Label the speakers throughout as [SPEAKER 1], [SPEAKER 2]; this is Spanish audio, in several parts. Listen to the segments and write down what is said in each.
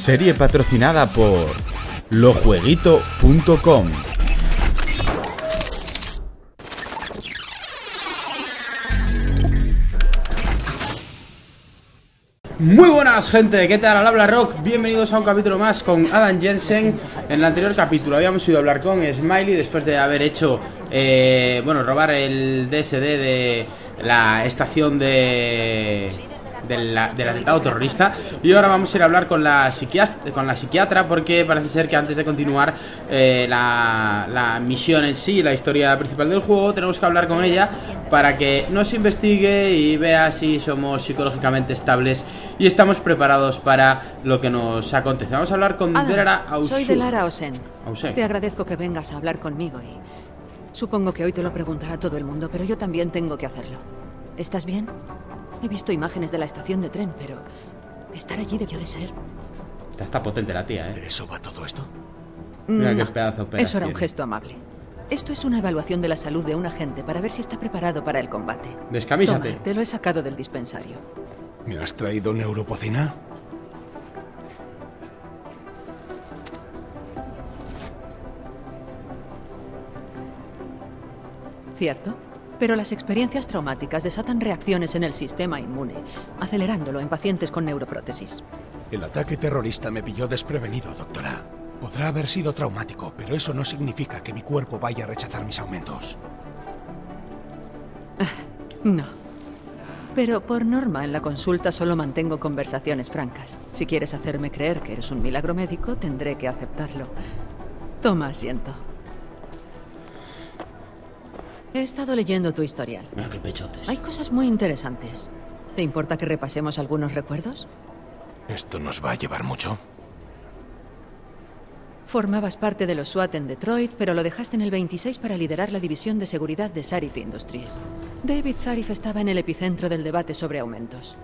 [SPEAKER 1] Serie patrocinada por lojueguito.com. Muy buenas, gente, ¿qué tal? Al habla Rock, bienvenidos a un capítulo más con Adam Jensen. En el anterior capítulo habíamos ido a hablar con Smiley después de haber hecho, robar el DSD de la estación del atentado terrorista. Y ahora vamos a ir a hablar con la psiquiatra, porque parece ser que antes de continuar la misión en sí, la historia principal del juego, tenemos que hablar con ella para que nos investigue y vea si somos psicológicamente estables y estamos preparados para lo que nos acontece. Vamos a hablar con Delara Ausen.
[SPEAKER 2] Soy Delara Ausen. Te agradezco que vengas a hablar conmigo y supongo que hoy te lo preguntará todo el mundo, pero yo también tengo que hacerlo. ¿Estás bien? He visto imágenes de la estación de tren, pero estar allí debió de ser.
[SPEAKER 1] Está potente la tía, ¿eh?
[SPEAKER 3] ¿De eso va todo esto?
[SPEAKER 1] Mira
[SPEAKER 2] No,
[SPEAKER 1] qué pedazo de pedazo
[SPEAKER 2] eso era un
[SPEAKER 1] tiene.
[SPEAKER 2] gesto amable. Esto es una evaluación de la salud de un agente para ver si está preparado para el combate.
[SPEAKER 1] Descamísate.
[SPEAKER 2] Toma, te lo he sacado del dispensario.
[SPEAKER 3] ¿Me has traído neuropocina?
[SPEAKER 2] ¿Cierto? Pero las experiencias traumáticas desatan reacciones en el sistema inmune, acelerándolo en pacientes con neuroprótesis.
[SPEAKER 3] El ataque terrorista me pilló desprevenido, doctora. Podrá haber sido traumático, pero eso no significa que mi cuerpo vaya a rechazar mis aumentos.
[SPEAKER 2] No. Pero por norma en la consulta solo mantengo conversaciones francas. Si quieres hacerme creer que eres un milagro médico, tendré que aceptarlo. Toma asiento. He estado leyendo tu historial.
[SPEAKER 1] Mira qué pechotes.
[SPEAKER 2] Hay cosas muy interesantes. ¿Te importa que repasemos algunos recuerdos?
[SPEAKER 3] ¿Esto nos va a llevar mucho?
[SPEAKER 2] Formabas parte de los SWAT en Detroit, pero lo dejaste en el 26 para liderar la división de seguridad de Sarif Industries. David Sarif estaba en el epicentro del debate sobre aumentos.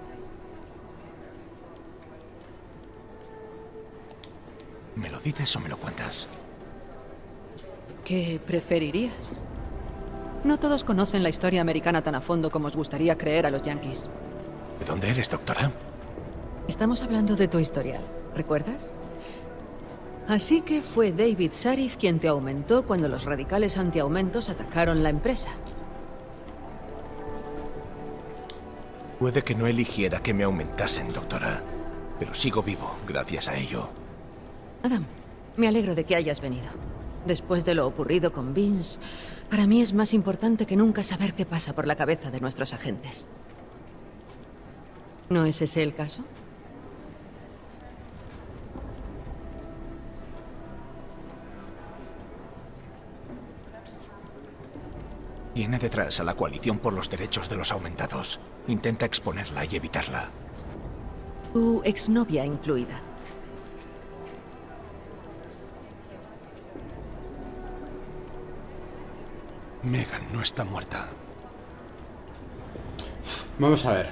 [SPEAKER 3] ¿Me lo dices o me lo cuentas?
[SPEAKER 2] ¿Qué preferirías? No todos conocen la historia americana tan a fondo como os gustaría creer a los yankees.
[SPEAKER 3] ¿De dónde eres, doctora?
[SPEAKER 2] Estamos hablando de tu historial, ¿recuerdas? Así que fue David Sarif quien te aumentó cuando los radicales antiaumentos atacaron la empresa.
[SPEAKER 3] Puede que no eligiera que me aumentasen, doctora, pero sigo vivo gracias a ello.
[SPEAKER 2] Adam, me alegro de que hayas venido. Después de lo ocurrido con Vince, para mí es más importante que nunca saber qué pasa por la cabeza de nuestros agentes. ¿No es ese el caso?
[SPEAKER 3] Tiene detrás a la coalición por los derechos de los aumentados. Intenta exponerla y evitarla.
[SPEAKER 2] Tu exnovia incluida.
[SPEAKER 3] Megan no está muerta.
[SPEAKER 1] Vamos a ver.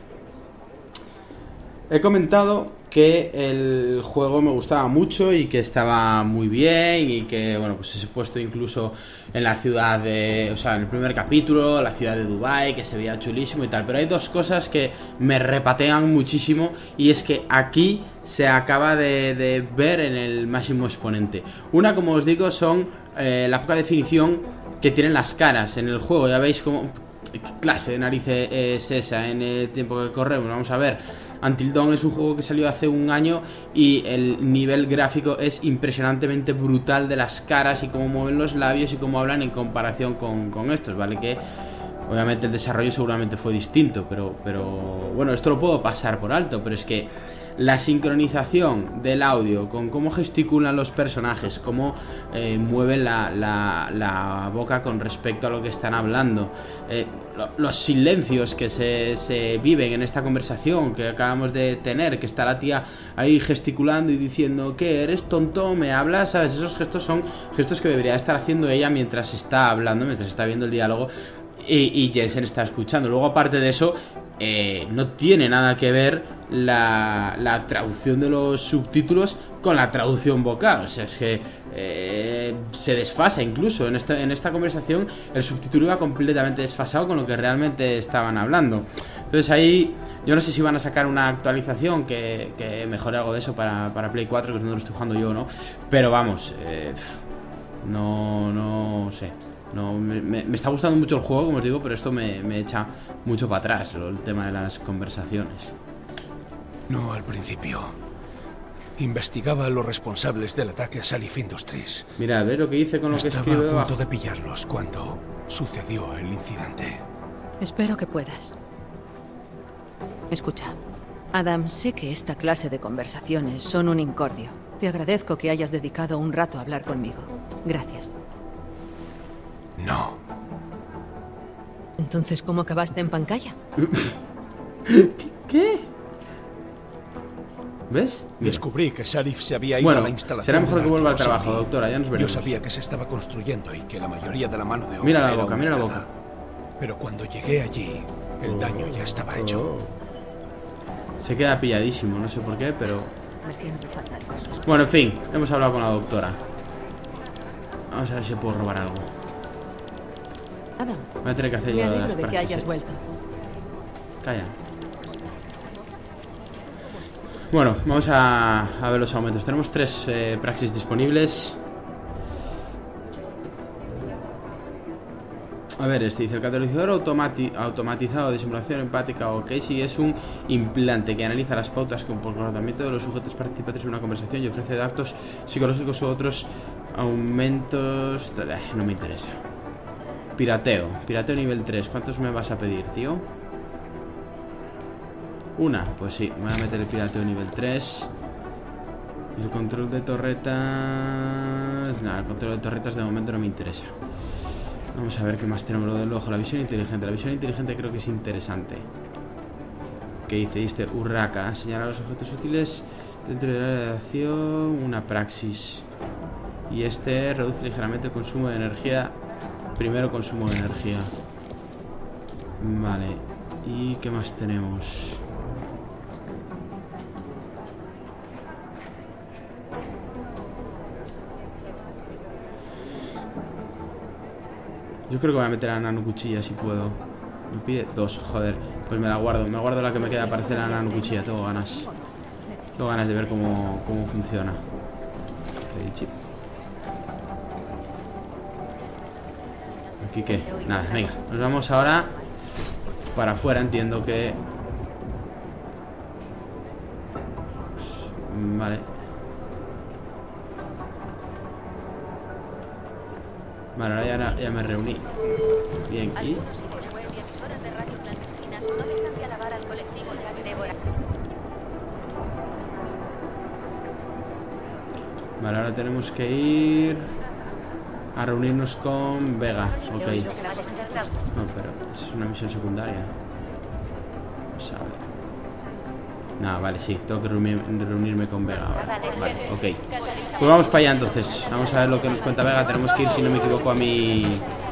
[SPEAKER 1] He comentado que el juego me gustaba mucho y que estaba muy bien y que, bueno, pues he puesto incluso en la ciudad de... O sea, en el primer capítulo, la ciudad de Dubái, que se veía chulísimo y tal. Pero hay dos cosas que me repatean muchísimo y es que aquí se acaba de ver en el máximo exponente. Una, como os digo, son la poca definición que tienen las caras en el juego. Ya veis cómo... ¿Qué clase de narices es esa en el tiempo que corremos? Vamos a ver. Until Dawn es un juego que salió hace un año y el nivel gráfico es impresionantemente brutal de las caras y cómo mueven los labios y cómo hablan en comparación con estos, ¿vale? Que obviamente el desarrollo seguramente fue distinto, pero bueno, esto lo puedo pasar por alto, pero es que la sincronización del audio con cómo gesticulan los personajes, cómo mueven la boca con respecto a lo que están hablando, los silencios que se viven en esta conversación que acabamos de tener, que está la tía ahí gesticulando y diciendo ¿qué eres tonto? ¿Me hablas? ¿Sabes? Esos gestos son gestos que debería estar haciendo ella mientras está hablando, mientras está viendo el diálogo y Jensen está escuchando. Luego, aparte de eso, no tiene nada que ver la traducción de los subtítulos con la traducción vocal. O sea, es que se desfasa incluso. En esta conversación el subtítulo iba completamente desfasado con lo que realmente estaban hablando. Entonces ahí Yo no sé si van a sacar una actualización que mejore algo de eso para Play 4, que es donde lo estoy jugando yo, ¿no? Pero vamos, no sé. No, me está gustando mucho el juego, como os digo, pero esto me echa mucho para atrás, el tema de las conversaciones.
[SPEAKER 3] No al principio. Investigaba a los responsables del ataque a Salif Industries.
[SPEAKER 1] Mira, a ver lo que dice con lo que escribe
[SPEAKER 3] Estaba a
[SPEAKER 1] debajo.
[SPEAKER 3] punto de pillarlos cuando sucedió el incidente.
[SPEAKER 2] Espero que puedas. Escucha, Adam, sé que esta clase de conversaciones son un incordio. Te agradezco que hayas dedicado un rato a hablar conmigo. Gracias.
[SPEAKER 3] No.
[SPEAKER 2] Entonces, ¿cómo acabaste en Pancaya?
[SPEAKER 1] ¿Qué? ¿Ves? Mira.
[SPEAKER 3] Descubrí que Salif se había ido a la instalación.
[SPEAKER 1] Será mejor que vuelva al
[SPEAKER 3] Arturo
[SPEAKER 1] trabajo,
[SPEAKER 3] Sandy.
[SPEAKER 1] doctora, ya nos veremos.
[SPEAKER 3] Yo sabía que se estaba construyendo y que la mayoría de la mano de obra
[SPEAKER 1] Mira la
[SPEAKER 3] era
[SPEAKER 1] boca, mira la
[SPEAKER 3] aumentada.
[SPEAKER 1] boca.
[SPEAKER 3] Pero cuando llegué allí, el daño ya estaba hecho.
[SPEAKER 1] Se queda pilladísimo, no sé por qué, pero...
[SPEAKER 4] Me siento fatal con sus...
[SPEAKER 1] Bueno, en fin, hemos hablado con la doctora. Vamos a ver si puedo robar algo.
[SPEAKER 2] Adam,
[SPEAKER 1] Voy a tener que hacer
[SPEAKER 2] me
[SPEAKER 1] yo lo de
[SPEAKER 2] alegro
[SPEAKER 1] las
[SPEAKER 2] de que
[SPEAKER 1] prácticas,
[SPEAKER 2] hayas
[SPEAKER 1] ¿eh?
[SPEAKER 2] vuelto.
[SPEAKER 1] Calla. Bueno, vamos a ver los aumentos. Tenemos 3 praxis disponibles. A ver, este dice: el catalizador automatizado de simulación empática o Casey es un implante que analiza las pautas con comportamiento de los sujetos participantes en una conversación y ofrece datos psicológicos u otros aumentos. No me interesa. Pirateo nivel 3. ¿Cuántos me vas a pedir, tío? Una, pues sí, me voy a meter el pirateo nivel 3. Y el control de torretas... Nada, el control de torretas de momento no me interesa. Vamos a ver qué más tenemos. Lo del ojo, la visión inteligente. La visión inteligente creo que es interesante. ¿Qué dice? Este Urraca. Señalar los objetos útiles dentro de la área de acción. Una praxis. Y este reduce ligeramente el consumo de energía. Primero consumo de energía. Vale. ¿Y qué más tenemos? Yo creo que voy a meter a Nano Cuchilla si puedo. Me pide 2, joder. Pues me la guardo. Me guardo la que me queda para hacer a Nano Cuchilla. Tengo ganas. Tengo ganas de ver cómo funciona. Chip. ¿Aquí qué? Nada, venga. Nos vamos ahora para afuera. Entiendo que... Vale. Vale, ahora ya me reuní. Bien, y...
[SPEAKER 4] Algunos sitios web y emisoras de radio clandestinas no dejan de alabar al colectivo Jack Débora.
[SPEAKER 1] Vale, ahora tenemos que ir a reunirnos con Vega. Ok. No, pero es una misión secundaria. Vamos a ver. No, vale, sí, tengo que reunirme con Vega ahora. Vale, ok. Pues vamos para allá entonces. Vamos a ver lo que nos cuenta Vega. Tenemos que ir, si no me equivoco, a mi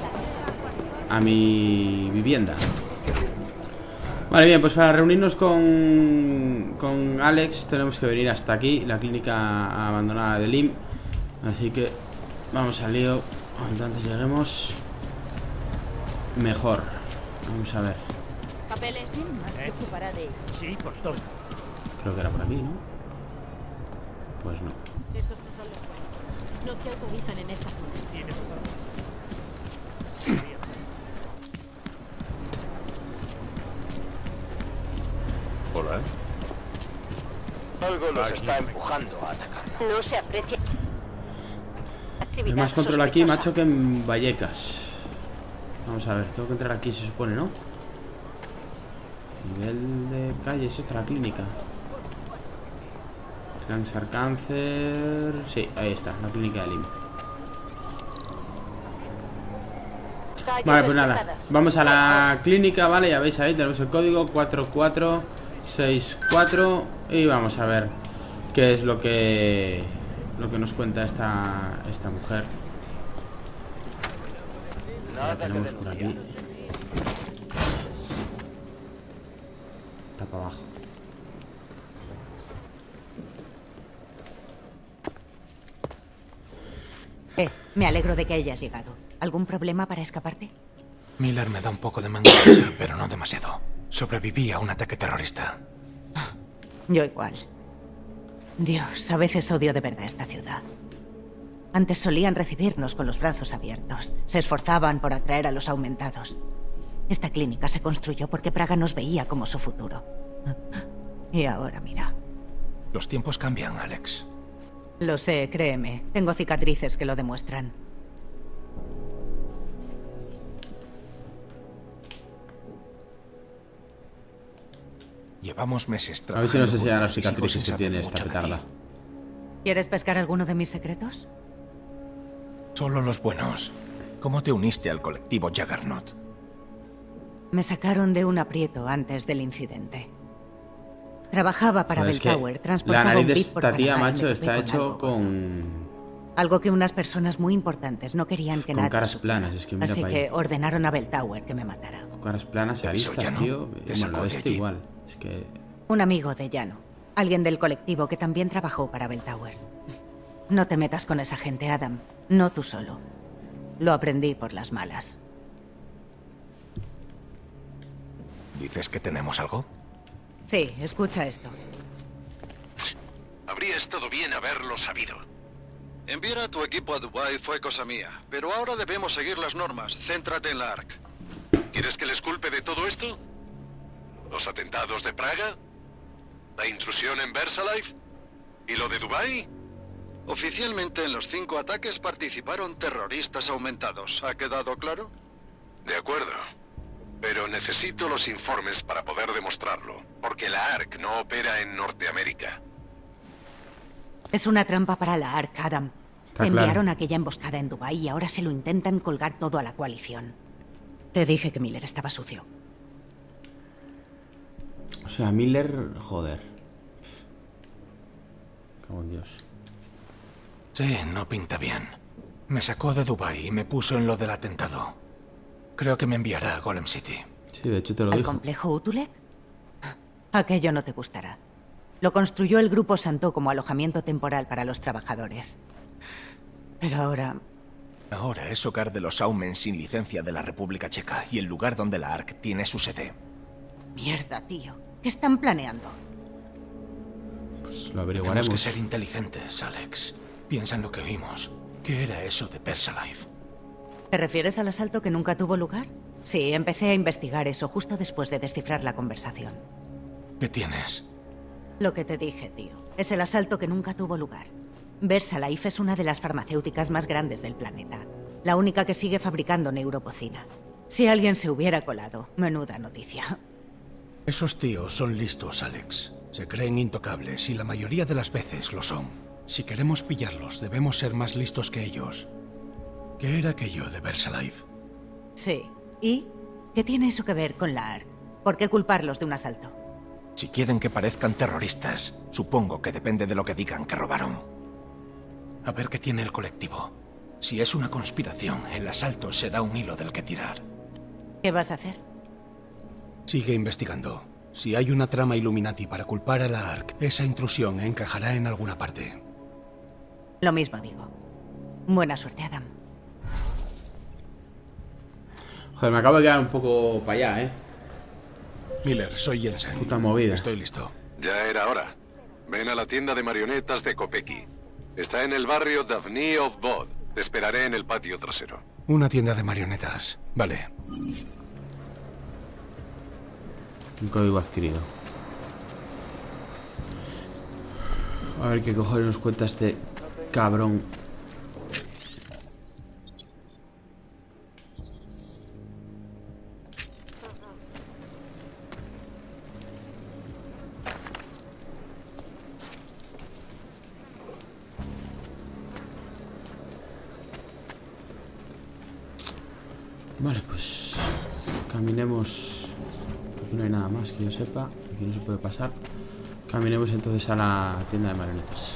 [SPEAKER 1] vivienda. Vale, bien, pues para reunirnos con Alex tenemos que venir hasta aquí, la clínica abandonada de Lim. Así que vamos al lío. Cuanto antes lleguemos, mejor. Vamos a ver.
[SPEAKER 4] Papeles. Se ocupará de ellos.
[SPEAKER 5] Sí, por dos.
[SPEAKER 1] Creo que era por aquí, ¿no? Pues no.
[SPEAKER 4] Esos no son los buenos. No te autorizan en esta zona.
[SPEAKER 5] Tienes razón.
[SPEAKER 6] Hola.
[SPEAKER 7] Algo los está empujando a atacar.
[SPEAKER 4] No se aprecia.
[SPEAKER 1] Hay más control aquí, macho, que en Vallecas. Vamos a ver, tengo que entrar aquí, se supone, ¿no? Nivel de calle, es esta la clínica. Cáncer. Sí, ahí está, la clínica de Lima. Vale, pues nada, vamos a la clínica, vale, ya veis ahí, tenemos el código 4464. Y vamos a ver qué es lo que nos cuenta esta mujer. La tenemos por aquí. Está para abajo.
[SPEAKER 4] Me alegro de que hayas llegado. ¿Algún problema para escaparte?
[SPEAKER 3] Miller me da un poco de manganesa, pero no demasiado. Sobreviví a un ataque terrorista.
[SPEAKER 5] Yo igual. Dios, a veces odio de verdad esta ciudad. Antes solían recibirnos con los brazos abiertos. Se esforzaban por atraer a los aumentados. Esta clínica se construyó porque Praga nos veía como su futuro. Y ahora mira.
[SPEAKER 3] Los tiempos cambian, Alex.
[SPEAKER 5] Lo sé, créeme. Tengo cicatrices que lo demuestran.
[SPEAKER 3] Llevamos meses
[SPEAKER 1] A ver si nos
[SPEAKER 3] trabajando
[SPEAKER 1] enseñan las
[SPEAKER 3] juntos, mis hijos
[SPEAKER 1] cicatrices que
[SPEAKER 3] saben
[SPEAKER 1] tiene
[SPEAKER 3] mucho
[SPEAKER 1] esta
[SPEAKER 3] de ti.
[SPEAKER 1] petarda.
[SPEAKER 5] ¿Quieres pescar alguno de mis secretos?
[SPEAKER 3] Solo los buenos. ¿Cómo te uniste al colectivo Juggernaut?
[SPEAKER 5] Me sacaron de un aprieto antes del incidente. Trabajaba para
[SPEAKER 1] Joder,
[SPEAKER 5] Bell
[SPEAKER 1] es que
[SPEAKER 5] Tower,
[SPEAKER 1] la
[SPEAKER 5] transportaba
[SPEAKER 1] nariz
[SPEAKER 5] un
[SPEAKER 1] de
[SPEAKER 5] bit por
[SPEAKER 1] esta tía,
[SPEAKER 5] Canadá y me
[SPEAKER 1] macho,
[SPEAKER 5] topé
[SPEAKER 1] está
[SPEAKER 5] con
[SPEAKER 1] hecho
[SPEAKER 5] algo
[SPEAKER 1] con
[SPEAKER 5] Algo que unas personas muy importantes no querían que
[SPEAKER 1] con
[SPEAKER 5] nadie
[SPEAKER 1] caras
[SPEAKER 5] supiera.
[SPEAKER 1] planas, es que mira
[SPEAKER 5] Así
[SPEAKER 1] pa' ahí.
[SPEAKER 5] que ordenaron a Bell Tower que me matara.
[SPEAKER 1] con caras planas,
[SPEAKER 3] Te aviso,
[SPEAKER 1] aristas,
[SPEAKER 3] Llano,
[SPEAKER 1] tío.
[SPEAKER 3] te
[SPEAKER 1] Bueno,
[SPEAKER 3] sacó
[SPEAKER 1] la de
[SPEAKER 3] de
[SPEAKER 1] este
[SPEAKER 3] allí.
[SPEAKER 1] igual. Es que
[SPEAKER 5] Un amigo de Llano. Alguien del colectivo que también trabajó para Bell Tower. No te metas con esa gente, Adam. No tú solo. Lo aprendí por las malas.
[SPEAKER 3] ¿Dices que tenemos algo?
[SPEAKER 5] Sí, escucha esto.
[SPEAKER 6] Habría estado bien haberlo sabido.
[SPEAKER 8] Enviar a tu equipo a Dubái fue cosa mía, pero ahora debemos seguir las normas. Céntrate en la ARC.
[SPEAKER 6] ¿Quieres que les culpe de todo esto? ¿Los atentados de Praga? ¿La intrusión en Versailles? ¿Y lo de Dubái?
[SPEAKER 8] Oficialmente en los 5 ataques participaron terroristas aumentados. ¿Ha quedado claro?
[SPEAKER 6] De acuerdo. Pero necesito los informes para poder demostrarlo, porque la ARC no opera en Norteamérica.
[SPEAKER 5] Es una trampa para la ARC, Adam.
[SPEAKER 1] Está
[SPEAKER 5] Enviaron
[SPEAKER 1] claro.
[SPEAKER 5] aquella emboscada en Dubái y ahora se lo intentan colgar todo a la coalición. Te dije que Miller estaba sucio.
[SPEAKER 1] o sea, Miller, joder. Cago en Dios.
[SPEAKER 3] Sí, no pinta bien. Me sacó de Dubái y me puso en lo del atentado. Creo que me enviará a Golem City.
[SPEAKER 1] Sí, de hecho te lo
[SPEAKER 5] ¿Al
[SPEAKER 1] dijo.
[SPEAKER 5] complejo Utulek? Aquello no te gustará. Lo construyó el Grupo Santo como alojamiento temporal para los trabajadores. Pero ahora...
[SPEAKER 3] Ahora es hogar de los Aumen sin licencia de la República Checa y el lugar donde la ARC tiene su sede.
[SPEAKER 5] Mierda, tío. ¿Qué están planeando?
[SPEAKER 1] Pues lo
[SPEAKER 3] Tenemos
[SPEAKER 1] averiguaremos.
[SPEAKER 3] que ser inteligentes, Alex. Piensa en lo que oímos. ¿Qué era eso de Versailles?
[SPEAKER 5] ¿Te refieres al asalto que nunca tuvo lugar? Sí, empecé a investigar eso justo después de descifrar la conversación.
[SPEAKER 3] ¿Qué tienes?
[SPEAKER 5] Lo que te dije, tío. Es el asalto que nunca tuvo lugar. Versailles es una de las farmacéuticas más grandes del planeta. La única que sigue fabricando neuropocina. Si alguien se hubiera colado, menuda noticia.
[SPEAKER 3] Esos tíos son listos, Alex. Se creen intocables y la mayoría de las veces lo son. Si queremos pillarlos, debemos ser más listos que ellos. ¿Qué era aquello de Versailles?
[SPEAKER 5] Sí. ¿Y? ¿Qué tiene eso que ver con la ARC? ¿Por qué culparlos de un asalto?
[SPEAKER 3] Si quieren que parezcan terroristas, supongo que depende de lo que digan que robaron. A ver qué tiene el colectivo. Si es una conspiración, el asalto será un hilo del que tirar.
[SPEAKER 5] ¿Qué vas a hacer?
[SPEAKER 3] Sigue investigando. Si hay una trama Illuminati para culpar a la ARC, esa intrusión encajará en alguna parte.
[SPEAKER 5] Lo mismo digo. Buena suerte, Adam.
[SPEAKER 1] Joder, me acabo de quedar un poco para allá,
[SPEAKER 3] Miller, soy Jensen.
[SPEAKER 1] Puta movida.
[SPEAKER 3] Estoy listo.
[SPEAKER 6] Ya era hora. Ven a la tienda de marionetas de Kopecky. Está en el barrio Davni of Bod. Te esperaré en el patio trasero.
[SPEAKER 3] Una tienda de marionetas. Vale.
[SPEAKER 1] Un código adquirido. A ver qué cojones nos cuenta este cabrón. Vale, pues caminemos. Aquí no hay nada más que yo sepa. Aquí no se puede pasar. Caminemos entonces a la tienda de marionetas.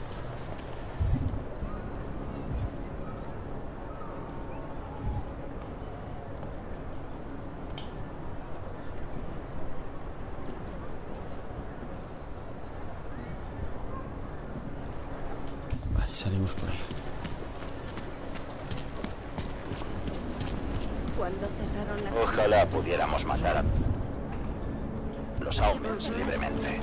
[SPEAKER 1] Vale, salimos por ahí.
[SPEAKER 4] Cuando cerraron la...
[SPEAKER 7] Ojalá pudiéramos matar a... los Aumens libremente.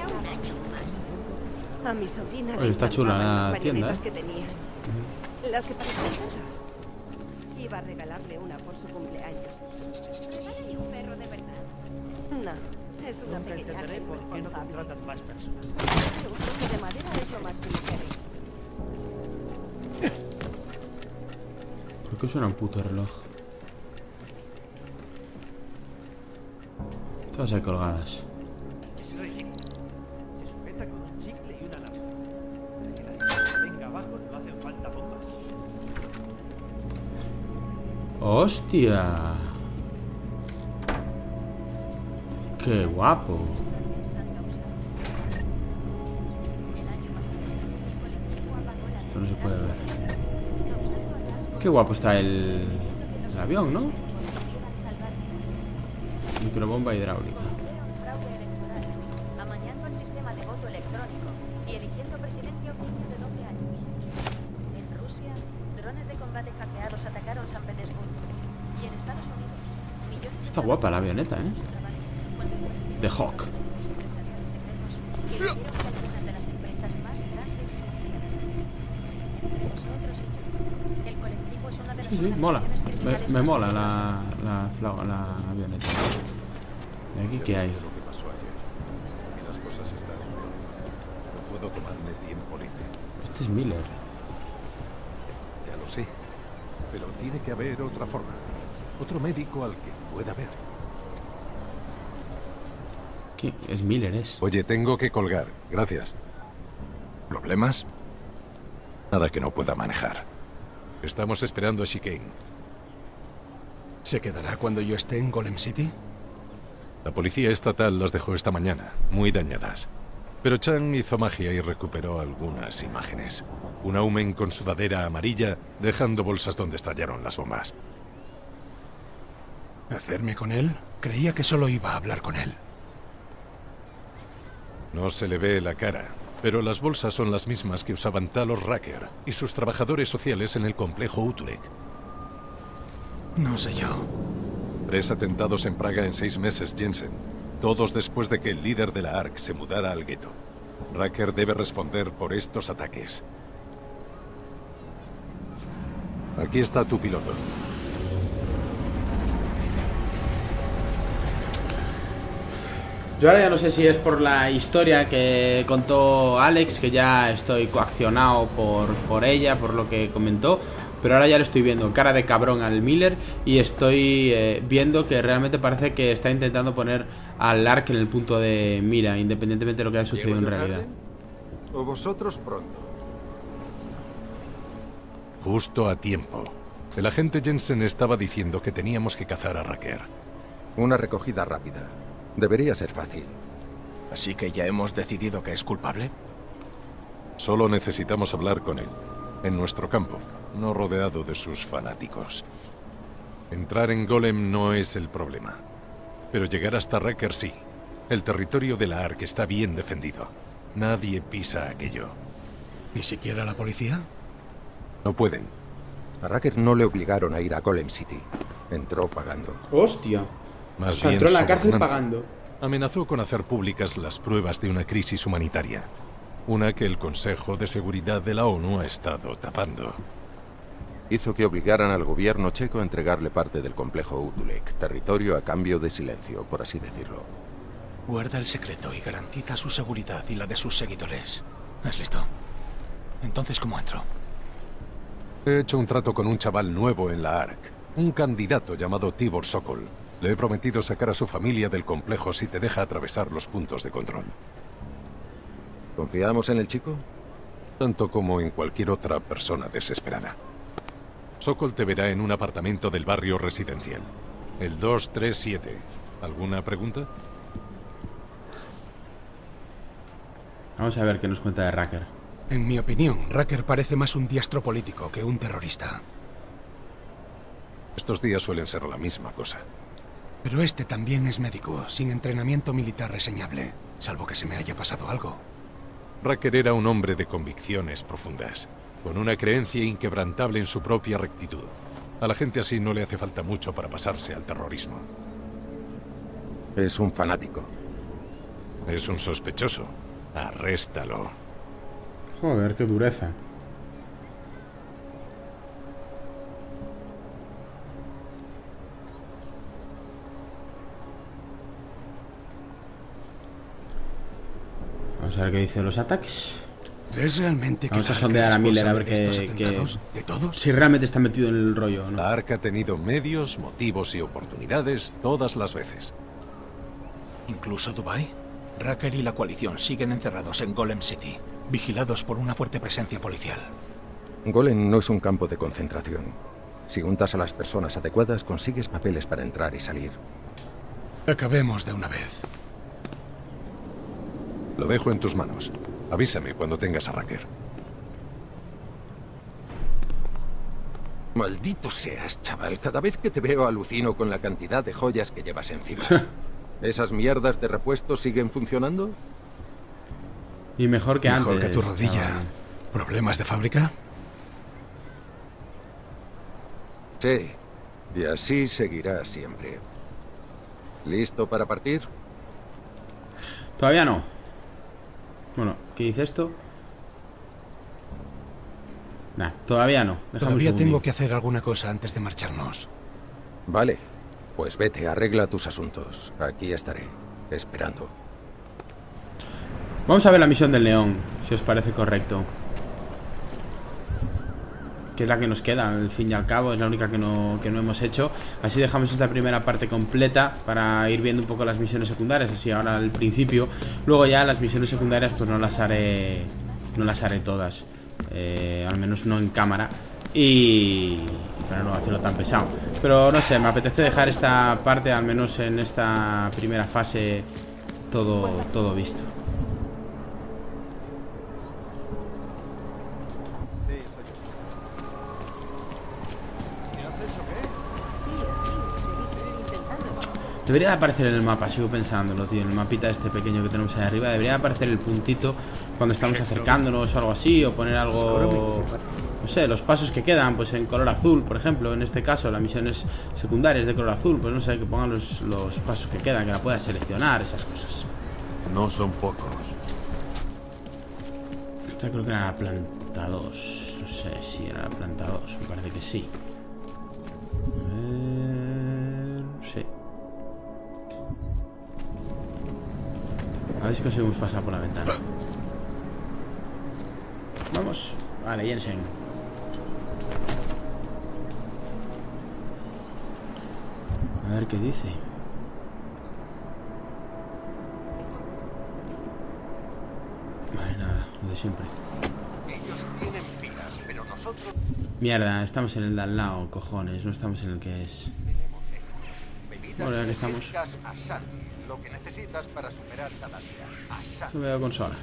[SPEAKER 9] A mi sobrina
[SPEAKER 1] Oye, está chula la tienda,
[SPEAKER 9] que tenía. Las que parecían perros. Iba a regalarle una por su cumpleaños. ¿Regálale un perro de verdad? No, es una pequeña irresponsable. Un trozo de madera es lo máximo que haré.
[SPEAKER 1] ¿Por qué suena un puto reloj? Todas ahí colgadas.
[SPEAKER 10] Se sujeta con un chicle y una lámpara. Para que la luz venga abajo no hacen falta bombas.
[SPEAKER 1] ¡Hostia! ¡Qué guapo! Esto no se puede ver. Qué guapo está el avión, ¿no? Microbomba hidráulica.
[SPEAKER 4] Amañando el sistema de voto electrónico y eligiendo presidente a un niño de 12 años. En Rusia, drones de combate hackeados atacaron San Petersburgo. Y en Estados Unidos, millones de...
[SPEAKER 1] Está guapa la avioneta, ¿eh? The Hawk.
[SPEAKER 4] Algunas de las empresas más grandes entre nosotros y el colectivo es una de las
[SPEAKER 1] Sí, mola. Me mola la avioneta. ¿Y aquí qué hay?
[SPEAKER 6] Lo que pasó ayer. Y las cosas están igual. No puedo tomarme tiempo libre.
[SPEAKER 1] Este es Miller.
[SPEAKER 6] Ya lo sé. Pero tiene que haber otra forma. Otro médico al que pueda ver.
[SPEAKER 1] ¿Qué? Es Miller, es.
[SPEAKER 6] Oye, tengo que colgar. Gracias. ¿Problemas? Nada que no pueda manejar. Estamos esperando a Chicane.
[SPEAKER 3] ¿Se quedará cuando yo esté en Golem City?
[SPEAKER 6] La policía estatal las dejó esta mañana, muy dañadas. Pero Chan hizo magia y recuperó algunas imágenes. Un Aumen con sudadera amarilla, dejando bolsas donde estallaron las bombas.
[SPEAKER 3] ¿Hacerme con él? Creía que solo iba a hablar con él.
[SPEAKER 6] No se le ve la cara, pero las bolsas son las mismas que usaban Talos Racker y sus trabajadores sociales en el complejo Utulek.
[SPEAKER 3] No sé yo.
[SPEAKER 6] 3 atentados en Praga en 6 meses, Jensen. Todos después de que el líder de la ARC se mudara al gueto. Racker debe responder por estos ataques. Aquí está tu piloto.
[SPEAKER 1] Yo ahora ya no sé si es por la historia que contó Alex, que ya estoy coaccionado por ella, por lo que comentó. Pero ahora ya le estoy viendo cara de cabrón al Miller y estoy viendo que realmente parece que está intentando poner al Ark en el punto de mira, independientemente de lo que haya sucedido en realidad.
[SPEAKER 11] ¿O vosotros pronto?
[SPEAKER 6] Justo a tiempo. El agente Jensen estaba diciendo que teníamos que cazar a Racker.
[SPEAKER 11] Una recogida rápida. Debería ser fácil.
[SPEAKER 3] ¿Así que ya hemos decidido que es culpable?
[SPEAKER 6] Solo necesitamos hablar con él. En nuestro campo, no rodeado de sus fanáticos. Entrar en Golem no es el problema. Pero llegar hasta Racker sí. El territorio de la ARC está bien defendido. Nadie pisa aquello.
[SPEAKER 3] ¿Ni siquiera la policía?
[SPEAKER 6] No pueden.
[SPEAKER 11] A Racker no le obligaron a ir a Golem City. Entró pagando.
[SPEAKER 1] ¡Hostia!
[SPEAKER 6] Más
[SPEAKER 1] o sea,
[SPEAKER 6] bien
[SPEAKER 1] entró en la cárcel
[SPEAKER 6] sobornando.
[SPEAKER 1] pagando.
[SPEAKER 6] Amenazó con hacer públicas las pruebas de una crisis humanitaria. Una que el Consejo de Seguridad de la ONU ha estado tapando.
[SPEAKER 11] Hizo que obligaran al gobierno checo a entregarle parte del complejo Utulek, territorio a cambio de silencio, por así decirlo.
[SPEAKER 3] Guarda el secreto y garantiza su seguridad y la de sus seguidores. ¿Es listo? Entonces, ¿cómo entro?
[SPEAKER 6] He hecho un trato con un chaval nuevo en la ARC. Un candidato llamado Tibor Sokol. Le he prometido sacar a su familia del complejo si te deja atravesar los puntos de control.
[SPEAKER 11] ¿Confiamos en el chico?
[SPEAKER 6] Tanto como en cualquier otra persona desesperada. Sokol te verá en un apartamento del barrio residencial. El 237. ¿Alguna pregunta?
[SPEAKER 1] Vamos a ver qué nos cuenta de Racker.
[SPEAKER 3] En mi opinión, Racker parece más un diestro político que un terrorista.
[SPEAKER 6] Estos días suelen ser la misma cosa.
[SPEAKER 3] Pero este también es médico, sin entrenamiento militar reseñable, salvo que se me haya pasado algo.
[SPEAKER 6] Racker era un hombre de convicciones profundas, con una creencia inquebrantable en su propia rectitud. A la gente así no le hace falta mucho para pasarse al terrorismo.
[SPEAKER 11] Es un fanático.
[SPEAKER 6] Es un sospechoso. Arréstalo.
[SPEAKER 1] Joder, qué dureza. Vamos a ver qué dicen los ataques.
[SPEAKER 3] ¿Crees realmente que
[SPEAKER 1] vamos a sondear a Miller a ver
[SPEAKER 3] ¿De todos?
[SPEAKER 1] si realmente está metido en el rollo, ¿no?
[SPEAKER 6] La ARC ha tenido medios, motivos y oportunidades todas las veces.
[SPEAKER 3] ¿Incluso Dubái? Rucker y la coalición siguen encerrados en Golem City, vigilados por una fuerte presencia policial.
[SPEAKER 11] Golem no es un campo de concentración. Si juntas a las personas adecuadas, consigues papeles para entrar y salir.
[SPEAKER 3] Acabemos de una vez.
[SPEAKER 6] Lo dejo en tus manos. Avísame cuando tengas a Rucker.
[SPEAKER 11] Maldito seas, chaval. Cada vez que te veo alucino con la cantidad de joyas que llevas encima. ¿Esas mierdas de repuesto siguen funcionando?
[SPEAKER 1] Y mejor que antes.
[SPEAKER 3] Mejor que tu rodilla.
[SPEAKER 1] Chaval.
[SPEAKER 3] ¿Problemas de fábrica?
[SPEAKER 11] Sí. Y así seguirá siempre. ¿Listo para partir?
[SPEAKER 1] Todavía no. Bueno, ¿qué dice esto? Nah, todavía no.
[SPEAKER 3] Todavía tengo que hacer alguna cosa antes de marcharnos.
[SPEAKER 11] Vale. Pues vete, arregla tus asuntos. Aquí estaré, esperando.
[SPEAKER 1] Vamos a ver la misión del león, si os parece correcto. Que es la que nos queda, al fin y al cabo. Es la única que no hemos hecho. Así dejamos esta primera parte completa para ir viendo un poco las misiones secundarias. Así ahora al principio. Luego ya las misiones secundarias pues no las haré todas. Al menos no en cámara. Y para no hacerlo tan pesado. Pero no sé, me apetece dejar esta parte, al menos en esta primera fase, todo visto. Debería de aparecer en el mapa, sigo pensándolo, tío. En el mapita este pequeño que tenemos ahí arriba debería de aparecer el puntito cuando estamos acercándonos o algo así. O poner algo, no sé, los pasos que quedan, pues en color azul, por ejemplo. En este caso, las misiones secundarias de color azul. Pues no sé, que pongan los pasos que quedan, que la puedas seleccionar, esas cosas.
[SPEAKER 6] No son pocos.
[SPEAKER 1] Esta creo que era la planta 2. No sé si era la planta 2, me parece que sí. A ver... sí. A ver si conseguimos pasar por la ventana. Vamos. Vale, Jensen. A ver qué dice. Vale, nada, lo de siempre.
[SPEAKER 11] Ellos tienen pilas, pero nosotros...
[SPEAKER 1] Mierda, estamos en el de al lado, cojones. No estamos en el que es. Bueno, ya que estamos.
[SPEAKER 11] Lo que necesitas para superar cada día.
[SPEAKER 1] No veo consola.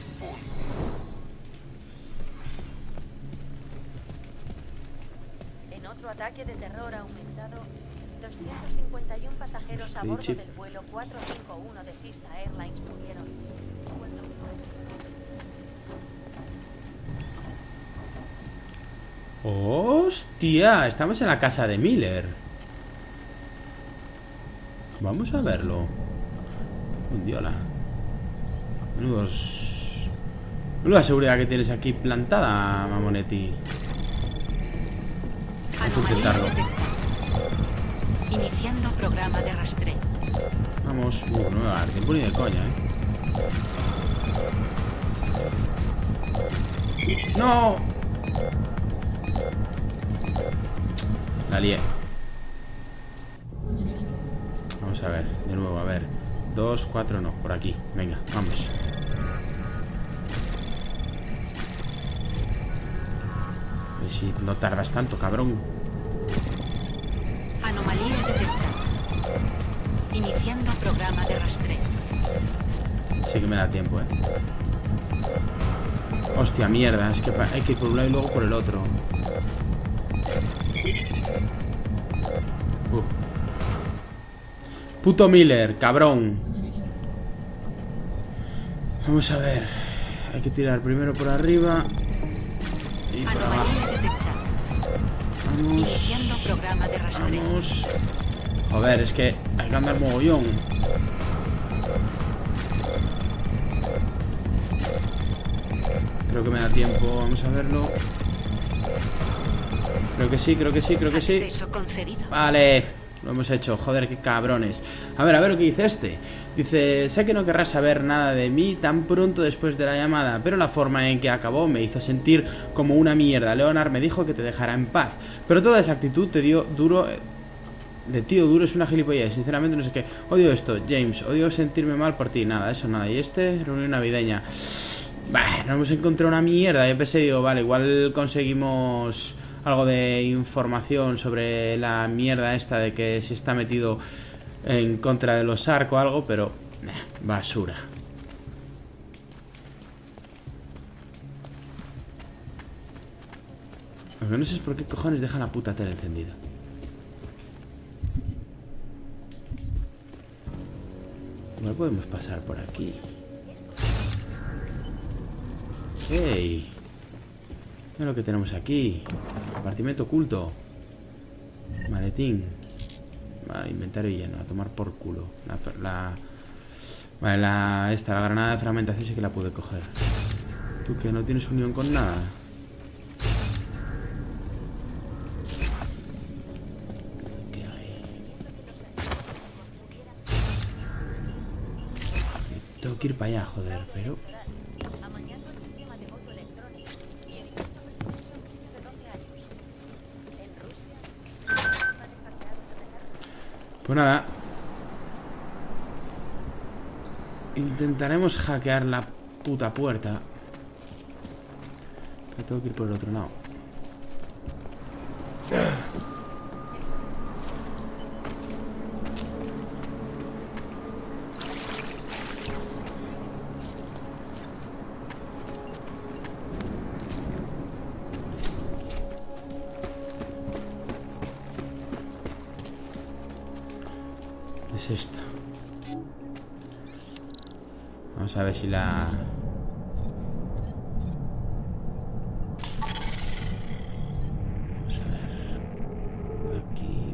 [SPEAKER 4] En otro ataque de terror aumentado, 251 pasajeros a bordo del vuelo 451 de Sista Airlines murieron.
[SPEAKER 1] ¡Hostia! Estamos en la casa de Miller. Vamos a verlo. Mundiola. Menuda seguridad que tienes aquí plantada, Mamonetti. Vamos a intentarlo.
[SPEAKER 5] Iniciando programa de rastreo.
[SPEAKER 1] Vamos. No me va a dar tiempo ni de coña, ¡No! La lié. Vamos a ver, de nuevo, a ver. 2, 4, no, por aquí. Venga, vamos. A ver si no tardas tanto, cabrón.
[SPEAKER 5] Anomalía detectada. Iniciando programa de rastreo.
[SPEAKER 1] Sí que me da tiempo, Hostia, mierda, es que hay que ir por un lado y luego por el otro. Puto Miller, cabrón. Vamos a ver. Hay que tirar primero por arriba y por abajo. Vamos. Vamos. Joder, es que hay que andar mogollón. Creo que me da tiempo. Vamos a verlo. Creo que sí, creo que sí, creo que sí. Vale, lo hemos hecho. Joder, qué cabrones. A ver lo que dice este. Dice, sé que no querrás saber nada de mí tan pronto después de la llamada, pero la forma en que acabó me hizo sentir como una mierda. Leonard me dijo que te dejara en paz, pero toda esa actitud te dio duro... De tío duro es una gilipollez, sinceramente no sé qué. Odio esto, James, odio sentirme mal por ti. Nada, eso nada. Y reunión navideña. Bah, no hemos encontrado una mierda. Yo pensé, digo, vale, igual conseguimos algo de información sobre la mierda esta de que se está metido en contra de los Sark o algo, pero basura. Lo que no sé es por qué cojones dejan la puta tele encendida. No podemos pasar por aquí. ¡Hey! Mira lo que tenemos aquí. Compartimento oculto. Maletín. Vale, inventario lleno. A tomar por culo. Vale, la granada de fragmentación sí que la pude coger. Tú que no tienes unión con nada. ¿Qué hay? Tengo que ir para allá, joder, pero... Pues nada. Intentaremos hackear la puta puerta. Que tengo que ir por el otro lado. Es esta. Vamos a ver si la... Vamos a ver. Aquí.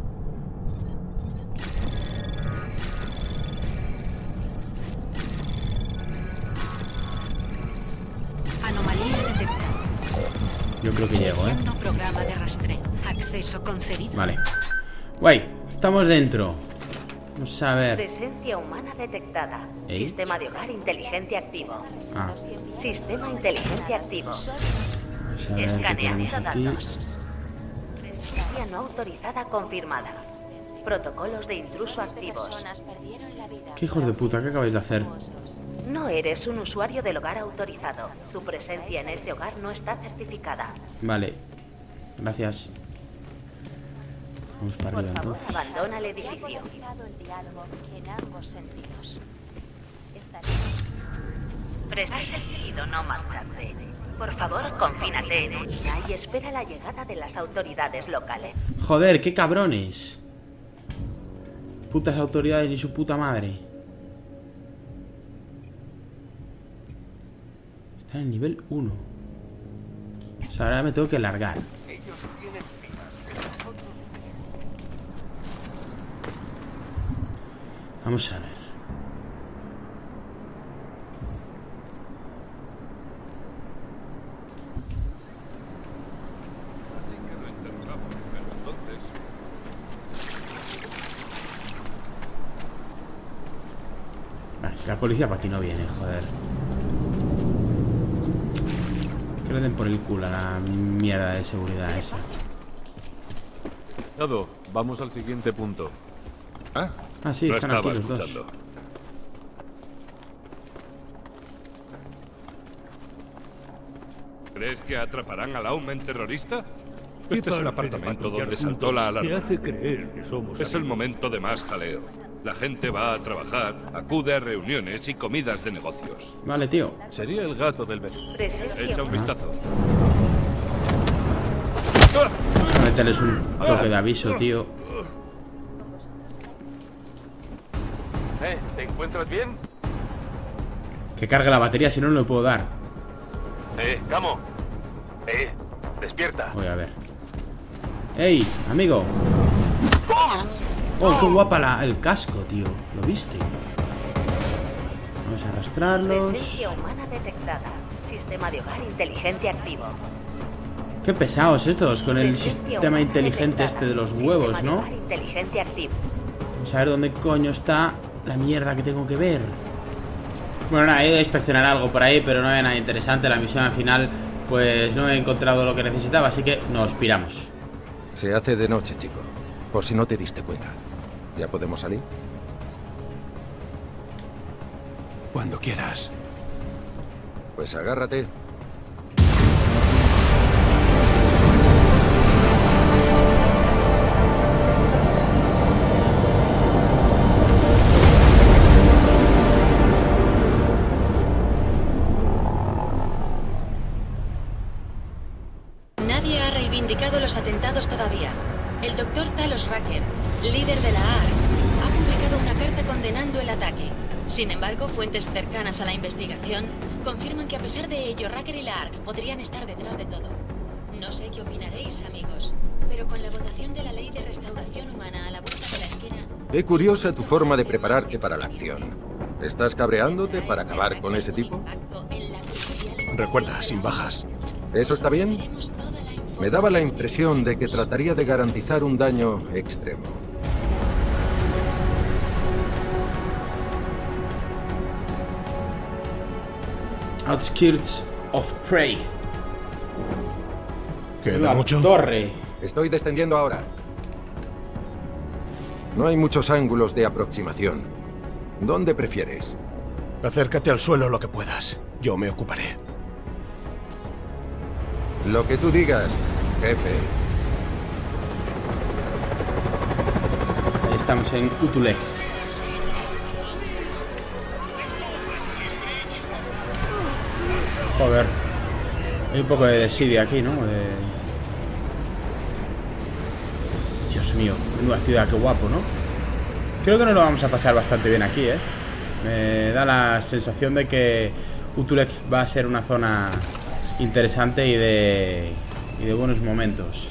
[SPEAKER 12] Anomalía detectada.
[SPEAKER 1] Yo creo que llego, ¿eh?
[SPEAKER 12] Programa de rastreo. Acceso concedido.
[SPEAKER 1] Vale. Guay, estamos dentro. Vamos a ver.
[SPEAKER 4] Presencia humana detectada.
[SPEAKER 1] ¿Eh?
[SPEAKER 4] Sistema de hogar inteligente activo.
[SPEAKER 1] Ah.
[SPEAKER 4] Sistema inteligente activo.
[SPEAKER 1] Vamos a ver
[SPEAKER 4] Escaneando
[SPEAKER 1] qué tenemos aquí.
[SPEAKER 4] datos. Presencia no autorizada confirmada. Protocolos de intruso activos.
[SPEAKER 1] ¿Qué hijos de puta? ¿Qué acabáis de hacer?
[SPEAKER 4] No eres un usuario del hogar autorizado. Tu presencia en este hogar no está certificada.
[SPEAKER 1] Vale. Gracias. Vamos para
[SPEAKER 4] Por
[SPEAKER 1] arriba
[SPEAKER 4] favor,
[SPEAKER 1] entonces.
[SPEAKER 4] abandona el edificio. Presta sentido no marcharte. Por favor, confínate en ella y espera la llegada de las autoridades locales.
[SPEAKER 1] Joder, qué cabrones. Putas autoridades ni su puta madre. Está en el nivel 1. O sea, ahora me tengo que largar. Vamos a ver. Vale, si la policía para ti no viene, joder. Que le den por el culo a la mierda de seguridad esa.
[SPEAKER 13] Todo, vamos al siguiente punto.
[SPEAKER 1] Ah, sí,
[SPEAKER 13] no
[SPEAKER 1] están aquí
[SPEAKER 13] estaba
[SPEAKER 1] los
[SPEAKER 13] escuchando.
[SPEAKER 1] dos.
[SPEAKER 14] ¿Crees que atraparán al Aumen terrorista?
[SPEAKER 10] ¿Qué
[SPEAKER 14] Este es el
[SPEAKER 10] tal
[SPEAKER 14] apartamento
[SPEAKER 10] patrullar
[SPEAKER 14] donde
[SPEAKER 10] juntos?
[SPEAKER 14] saltó la alarma.
[SPEAKER 10] Te hace creer que somos
[SPEAKER 14] Es el
[SPEAKER 10] amigos.
[SPEAKER 14] momento de más jaleo. La gente va a trabajar, acude a reuniones y comidas de negocios.
[SPEAKER 1] Vale, tío.
[SPEAKER 13] Sería el gato del vecino.
[SPEAKER 14] Echa un vistazo.
[SPEAKER 1] Voy a meterles un toque de aviso, tío.
[SPEAKER 7] ¿Te encuentras bien?
[SPEAKER 1] Que cargue la batería, si no, no le puedo dar.
[SPEAKER 7] Camo. Despierta.
[SPEAKER 1] Voy a ver. ¡Ey, amigo! ¡Oh, qué guapa el casco, tío! ¿Lo viste? Vamos a arrastrarlos.
[SPEAKER 4] Presencia humana detectada. sistema de hogar inteligente activo.
[SPEAKER 1] Qué pesados estos con el sistema inteligente este de los huevos, ¿no?
[SPEAKER 4] Inteligente activo.
[SPEAKER 1] Vamos a ver dónde coño está la mierda que tengo que ver. Bueno, nada, he ido a inspeccionar algo por ahí, pero no había nada interesante. La misión al final, pues no he encontrado lo que necesitaba, así que nos piramos.
[SPEAKER 11] Se hace de noche, chico. Por si no te diste cuenta. ¿Ya podemos salir?
[SPEAKER 3] Cuando quieras.
[SPEAKER 11] Pues agárrate.
[SPEAKER 15] Nadie ha reivindicado los atentados todavía. El doctor Talos Racker, líder de la ARC, ha publicado una carta condenando el ataque. Sin embargo, fuentes cercanas a la investigación confirman que a pesar de ello, Racker y la ARC podrían estar detrás de todo. No sé qué opinaréis, amigos, pero con la votación de la ley de restauración humana a la vuelta de la esquina...
[SPEAKER 11] Qué curiosa tu forma de prepararte para la acción. ¿Estás cabreándote para acabar con ese tipo?
[SPEAKER 3] Recuerda, sin bajas.
[SPEAKER 11] ¿Eso está bien? Me daba la impresión de que trataría de garantizar un daño extremo.
[SPEAKER 1] Outskirts of Prey.
[SPEAKER 3] ¿Queda mucho?
[SPEAKER 1] Torre.
[SPEAKER 11] Estoy descendiendo ahora. No hay muchos ángulos de aproximación. ¿Dónde prefieres?
[SPEAKER 3] Acércate al suelo lo que puedas. Yo me ocuparé.
[SPEAKER 11] Lo que tú digas, jefe.
[SPEAKER 1] Ahí estamos en Utulek. Joder. Hay un poco de desidia aquí, ¿no? Dios mío, menuda ciudad, qué guapo, ¿no? Creo que nos lo vamos a pasar bastante bien aquí, ¿eh? Me da la sensación de que Utulek va a ser una zona interesante y de buenos momentos.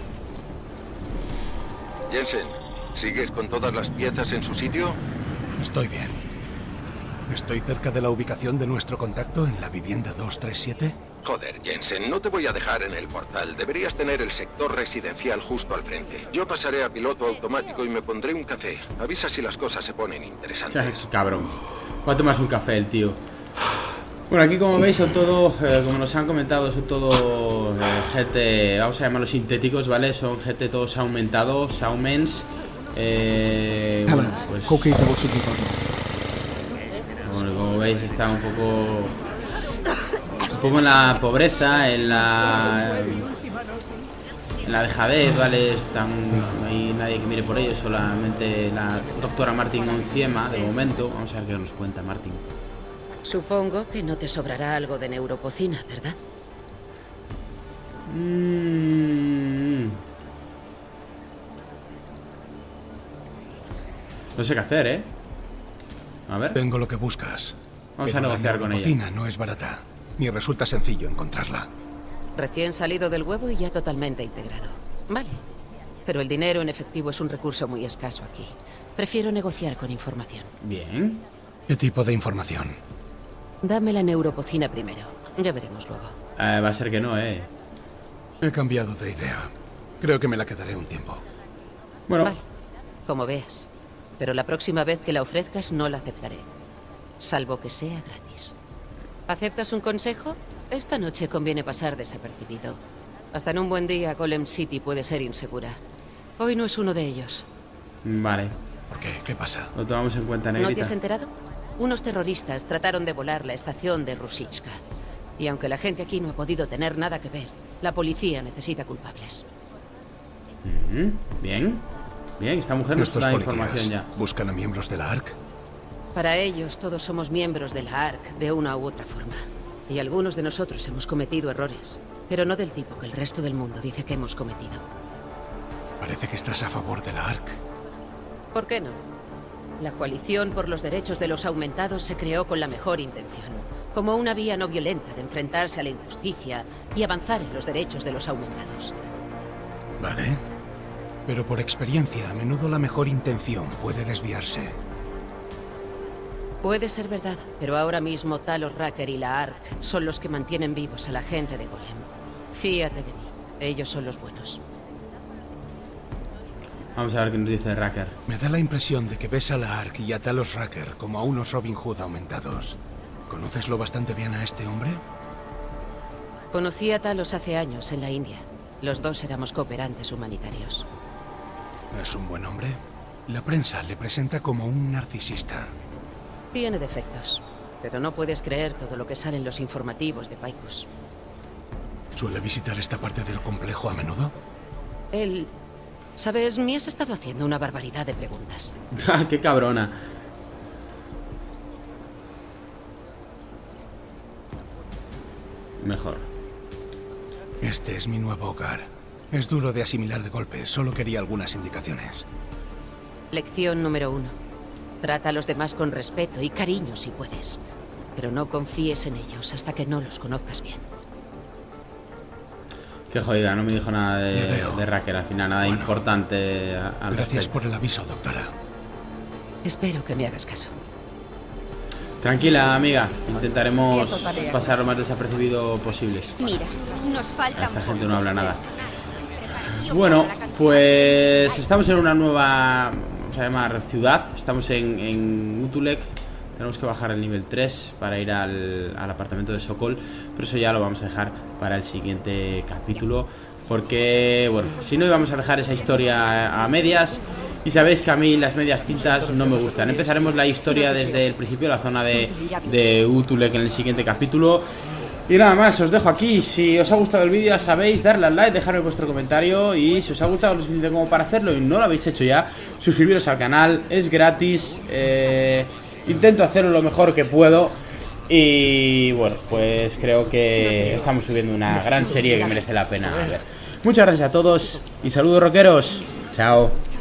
[SPEAKER 11] Jensen, ¿sigues con todas las piezas en su sitio?
[SPEAKER 3] Estoy bien. ¿Estoy cerca de la ubicación de nuestro contacto en la vivienda 237?
[SPEAKER 11] Joder, Jensen, no te voy a dejar en el portal. Deberías tener el sector residencial justo al frente. Yo pasaré a piloto automático y me pondré un café. Avisa si las cosas se ponen interesantes.
[SPEAKER 1] Cabrón. Va a tomarse un café el tío. Bueno, aquí como veis son todo, como nos han comentado, son todo GT, vamos a llamarlos sintéticos, ¿vale? Son GT todos aumentados, auments. Bueno, pues, bueno, como veis está un poco en la pobreza, en la dejadez, ¿vale? No hay nadie que mire por ellos, solamente la doctora Martin Onciema, de momento. Vamos a ver qué nos cuenta Martin.
[SPEAKER 16] Supongo que no te sobrará algo de neuropocina, ¿verdad?
[SPEAKER 1] No sé qué hacer, ¿eh? A ver.
[SPEAKER 3] Tengo lo que buscas.
[SPEAKER 1] Vamos a negociar con ella.
[SPEAKER 3] La neuropocina no es barata, ni resulta sencillo encontrarla.
[SPEAKER 16] Recién salido del huevo y ya totalmente integrado. Vale. Pero el dinero en efectivo es un recurso muy escaso aquí. Prefiero negociar con información.
[SPEAKER 1] Bien.
[SPEAKER 3] ¿Qué tipo de información?
[SPEAKER 16] Dame la neuropocina primero. Ya veremos luego.
[SPEAKER 1] Va a ser que no, ¿eh?
[SPEAKER 3] He cambiado de idea. Creo que me la quedaré un tiempo.
[SPEAKER 1] Bueno.
[SPEAKER 16] Vale. Como veas. Pero la próxima vez que la ofrezcas no la aceptaré. Salvo que sea gratis. ¿Aceptas un consejo? Esta noche conviene pasar desapercibido. Hasta en un buen día Golem City puede ser insegura. Hoy no es uno de ellos.
[SPEAKER 1] Vale.
[SPEAKER 3] ¿Por qué? ¿Qué pasa?
[SPEAKER 1] Lo tomamos en cuenta, negrita.
[SPEAKER 16] ¿No te has enterado? Unos terroristas trataron de volar la estación de Rusichka. Y aunque la gente aquí no ha podido tener nada que ver, la policía necesita culpables.
[SPEAKER 1] Bien. Bien, esta mujer nos da información ya.
[SPEAKER 3] ¿Buscan a miembros de la ARC?
[SPEAKER 16] Para ellos, todos somos miembros de la ARC de una u otra forma. Y algunos de nosotros hemos cometido errores, pero no del tipo que el resto del mundo dice que hemos cometido.
[SPEAKER 3] Parece que estás a favor de la ARC.
[SPEAKER 16] ¿Por qué no? La coalición por los derechos de los aumentados se creó con la mejor intención, como una vía no violenta de enfrentarse a la injusticia y avanzar en los derechos de los aumentados.
[SPEAKER 3] Vale. Pero por experiencia, a menudo la mejor intención puede desviarse.
[SPEAKER 16] Puede ser verdad, pero ahora mismo Talos Racker y la ARC son los que mantienen vivos a la gente de Golem. Fíate de mí, ellos son los buenos.
[SPEAKER 1] Vamos a ver qué nos dice Racker.
[SPEAKER 3] Me da la impresión de que ves a la ARC y a Talos Racker como a unos Robin Hood aumentados. ¿Conoces lo bastante bien a este hombre?
[SPEAKER 16] Conocí a Talos hace años en la India. Los dos éramos cooperantes humanitarios.
[SPEAKER 3] ¿Es un buen hombre? La prensa le presenta como un narcisista.
[SPEAKER 16] Tiene defectos, pero no puedes creer todo lo que sale en los informativos de Picus.
[SPEAKER 3] ¿Suele visitar esta parte del complejo a menudo?
[SPEAKER 16] Él... ¿Sabes? Me has estado haciendo una barbaridad de preguntas.
[SPEAKER 1] ¡Qué cabrona! Mejor.
[SPEAKER 3] Este es mi nuevo hogar. Es duro de asimilar de golpe, solo quería algunas indicaciones.
[SPEAKER 16] Lección número 1. Trata a los demás con respeto y cariño si puedes. Pero no confíes en ellos hasta que no los conozcas bien.
[SPEAKER 1] Qué jodida, no me dijo nada de Racker al final, nada importante al
[SPEAKER 3] Gracias
[SPEAKER 1] respecto.
[SPEAKER 3] por el aviso, doctora.
[SPEAKER 16] Espero que me hagas caso.
[SPEAKER 1] Tranquila, amiga. Intentaremos pasar lo más desapercibido posibles.
[SPEAKER 9] Mira, nos falta
[SPEAKER 1] Esta gente no habla nada. Bueno, pues estamos en una nueva, vamos a llamar, ciudad. Estamos en Utulek. Tenemos que bajar el nivel 3 para ir al apartamento de Sokol. Pero eso ya lo vamos a dejar para el siguiente capítulo. Porque, bueno, si no íbamos a dejar esa historia a medias. Y sabéis que a mí las medias tintas no me gustan. Empezaremos la historia desde el principio, la zona de Utulek en el siguiente capítulo. Y nada más, os dejo aquí. Si os ha gustado el vídeo, ya sabéis, darle al like, dejarme vuestro comentario. Y si os ha gustado lo suficiente como para hacerlo y no lo habéis hecho ya, suscribiros al canal, es gratis. Intento hacerlo lo mejor que puedo. Y bueno, pues creo que estamos subiendo una gran serie que merece la pena ver. Muchas gracias a todos y saludos rockeros. Chao.